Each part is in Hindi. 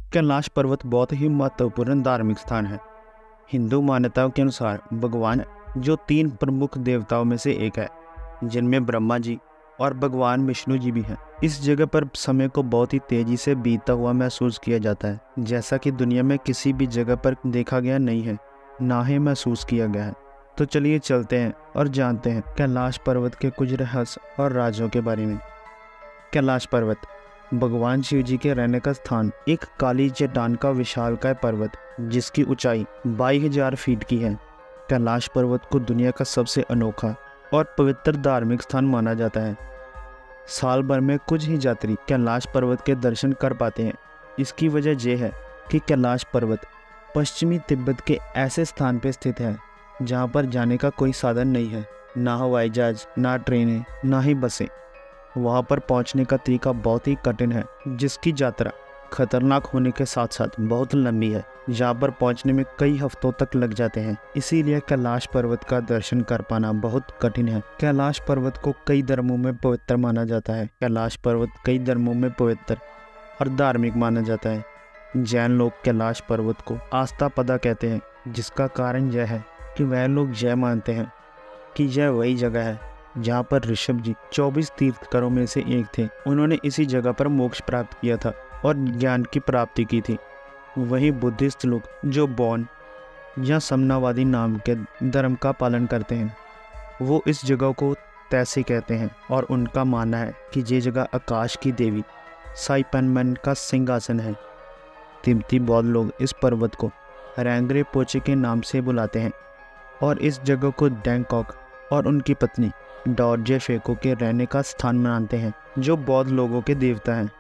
कैलाश पर्वत बहुत ही महत्वपूर्ण धार्मिक स्थान है। हिंदू मान्यताओं के अनुसार भगवान जो 3 प्रमुख देवताओं में से एक है, जिनमें ब्रह्मा जी और भगवान विष्णु जी भी हैं। इस जगह पर समय को बहुत ही तेजी से बीतता हुआ महसूस किया जाता है, जैसा कि दुनिया में किसी भी जगह पर देखा गया नहीं है, ना ही महसूस किया गया है। तो चलिए चलते हैं और जानते हैं कैलाश पर्वत के कुछ रहस्य और राजों के बारे में। कैलाश पर्वत भगवान शिव जी के रहने का स्थान एक काली चट्टान का विशालकाय पर्वत जिसकी ऊंचाई 22,000 फीट की है। कैलाश पर्वत को दुनिया का सबसे अनोखा और पवित्र धार्मिक स्थान माना जाता है। साल भर में कुछ ही यात्री कैलाश पर्वत के दर्शन कर पाते हैं। इसकी वजह यह है कि कैलाश पर्वत पश्चिमी तिब्बत के ऐसे स्थान पर स्थित है जहाँ पर जाने का कोई साधन नहीं है, ना हवाई जहाज, ना ट्रेनें, ना ही बसें। वहाँ पर पहुँचने का तरीका बहुत ही कठिन है, जिसकी यात्रा खतरनाक होने के साथ साथ बहुत लंबी है। जहाँ पर पहुँचने में कई हफ्तों तक लग जाते हैं, इसीलिए कैलाश पर्वत का दर्शन कर पाना बहुत कठिन है। कैलाश पर्वत को कई धर्मों में पवित्र माना जाता है। कैलाश पर्वत कई धर्मों में पवित्र और धार्मिक माना जाता है। जैन लोग कैलाश पर्वत को आस्था पदा कहते हैं, जिसका कारण यह है कि वह लोग यह मानते हैं कि यह वही जगह है जहाँ पर ऋषभ जी 24 तीर्थंकरों में से एक थे। उन्होंने इसी जगह पर मोक्ष प्राप्त किया था और ज्ञान की प्राप्ति की थी। वहीं बुद्धिस्ट लोग जो बौन या समनावादी नाम के धर्म का पालन करते हैं, वो इस जगह को तैसी कहते हैं और उनका मानना है कि ये जगह आकाश की देवी साइपनमन का सिंहासन है। तिब्बती बौद्ध लोग इस पर्वत को रैंगरे पोचे के नाम से बुलाते हैं और इस जगह को डैंगकॉक और उनकी पत्नी डॉर्जे फेको के रहने का स्थान मानते हैं, जो बौद्ध लोगों के देवता हैं।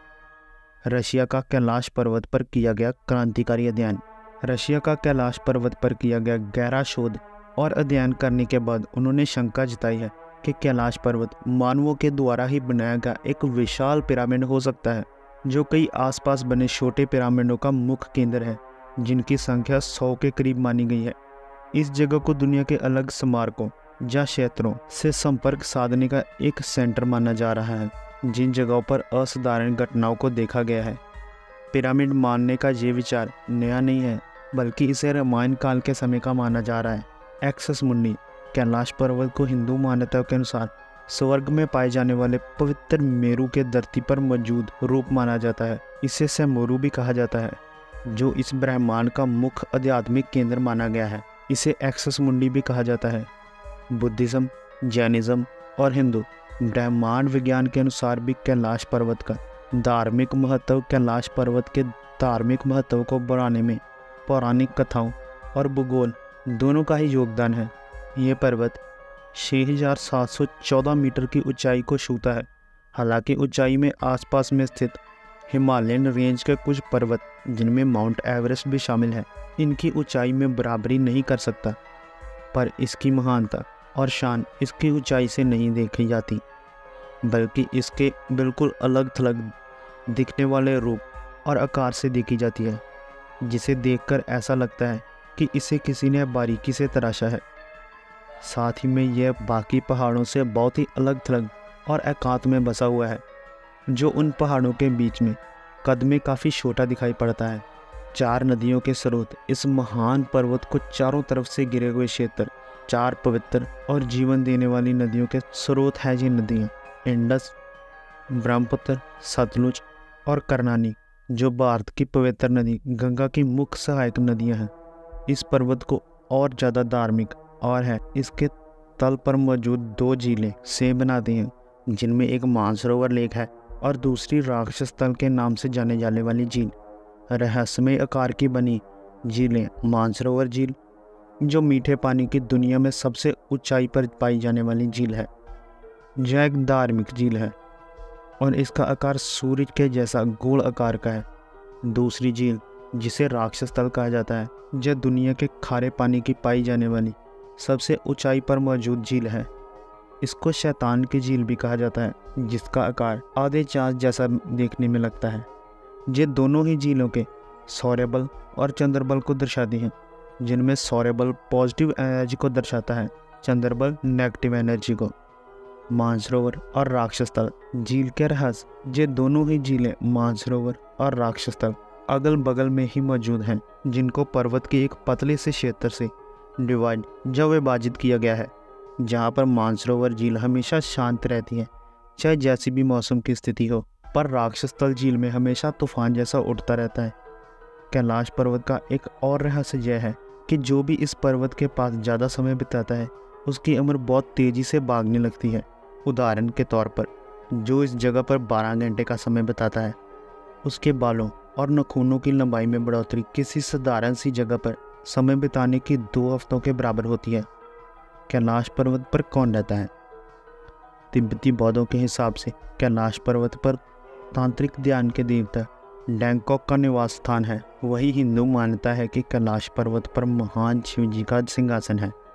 रशिया का कैलाश पर्वत पर किया गया क्रांतिकारी अध्ययन। रशिया का कैलाश पर्वत पर किया गया गहरा शोध और अध्ययन करने के बाद उन्होंने शंका जताई है कि कैलाश पर्वत मानवों के द्वारा ही बनाया गया एक विशाल पिरामिड हो सकता है, जो कई आसपास बने छोटे पिरामिडों का मुख्य केंद्र है, जिनकी संख्या 100 के करीब मानी गई है। इस जगह को दुनिया के अलग स्मारकों या क्षेत्रों से संपर्क साधने का एक सेंटर माना जा रहा है, जिन जगहों पर असाधारण घटनाओं को देखा गया है। पिरामिड मानने का ये विचार नया नहीं है, बल्कि इसे रामायण काल के समय का माना जा रहा है। एक्सेस मुंडी कैलाश पर्वत को हिंदू मान्यताओं के अनुसार स्वर्ग में पाए जाने वाले पवित्र मेरु के धरती पर मौजूद रूप माना जाता है। इसे सेमोरु भी कहा जाता है, जो इस ब्रह्मांड का मुख्य आध्यात्मिक केंद्र माना गया है। इसे एक्सेस मुंडी भी कहा जाता है। बुद्धिज्म, जैनिज्म और हिंदू ब्रह्मांड विज्ञान के अनुसार भी कैलाश पर्वत का धार्मिक महत्व कैलाश पर्वत के धार्मिक महत्व को बढ़ाने में पौराणिक कथाओं और भूगोल दोनों का ही योगदान है। ये पर्वत 6,714 मीटर की ऊंचाई को छूता है। हालांकि ऊंचाई में आसपास में स्थित हिमालयन रेंज के कुछ पर्वत, जिनमें माउंट एवरेस्ट भी शामिल है, इनकी ऊंचाई में बराबरी नहीं कर सकता, पर इसकी महानता और शान इसकी ऊंचाई से नहीं देखी जाती, बल्कि इसके बिल्कुल अलग थलग दिखने वाले रूप और आकार से देखी जाती है, जिसे देखकर ऐसा लगता है कि इसे किसी ने बारीकी से तराशा है। साथ ही में यह बाकी पहाड़ों से बहुत ही अलग थलग और एकांत में बसा हुआ है, जो उन पहाड़ों के बीच में कद में काफ़ी छोटा दिखाई पड़ता है। 4 नदियों के स्रोत इस महान पर्वत को चारों तरफ से घिरे हुए क्षेत्र। 4 पवित्र और जीवन देने वाली नदियों के स्रोत हैं ये नदियाँ इंडस, ब्रह्मपुत्र, सतलुज और करनानी, जो भारत की पवित्र नदी गंगा की मुख्य सहायक नदियाँ हैं। इस पर्वत को और ज़्यादा धार्मिक और है इसके तल पर मौजूद 2 झीलें से बनाती हैं, जिनमें एक मानसरोवर लेक है और दूसरी राक्षस तल के नाम से जाने जाने वाली झील। रहस्यमय आकार की बनी झीलें मानसरोवर झील, जो मीठे पानी की दुनिया में सबसे ऊंचाई पर पाई जाने वाली झील है, यह एक धार्मिक झील है और इसका आकार सूर्य के जैसा गोल आकार का है। दूसरी झील, जिसे राक्षस तल कहा जाता है, यह दुनिया के खारे पानी की पाई जाने वाली सबसे ऊंचाई पर मौजूद झील है। इसको शैतान की झील भी कहा जाता है, जिसका आकार आधे चांद जैसा देखने में लगता है। ये दोनों ही झीलों के सौर्य बल और चंद्र बल को दर्शाती हैं, जिनमें सौर्य बल पॉजिटिव एनर्जी को दर्शाता है, चंद्र बल नेगेटिव एनर्जी को। मानसरोवर और राक्षस तल झील के रहस्य। ये दोनों ही झीलें मानसरोवर और राक्षस तल अगल बगल में ही मौजूद हैं, जिनको पर्वत के एक पतले से क्षेत्र से डिवाइड या विभाजित किया गया है, जहाँ पर मानसरोवर झील हमेशा शांत रहती है, चाहे जैसी भी मौसम की स्थिति हो। पर राक्षस तल झील में हमेशा तूफान जैसा उठता रहता है। कैलाश पर्वत का एक और रहस्य यह है कि जो भी इस पर्वत के पास ज़्यादा समय बिताता है, उसकी उम्र बहुत तेज़ी से भागने लगती है। उदाहरण के तौर पर, जो इस जगह पर 12 घंटे का समय बिताता है, उसके बालों और नाखूनों की लंबाई में बढ़ोतरी किसी साधारण सी जगह पर समय बिताने की 2 हफ्तों के बराबर होती है। कैलाश पर्वत पर कौन रहता है? तिब्बती बौद्धों के हिसाब से कैलाश पर्वत पर तांत्रिक ध्यान के देवता डैंगकॉक का निवास स्थान है। वही हिंदू मान्यता है कि कैलाश पर्वत पर महान शिव जी का सिंहासन है।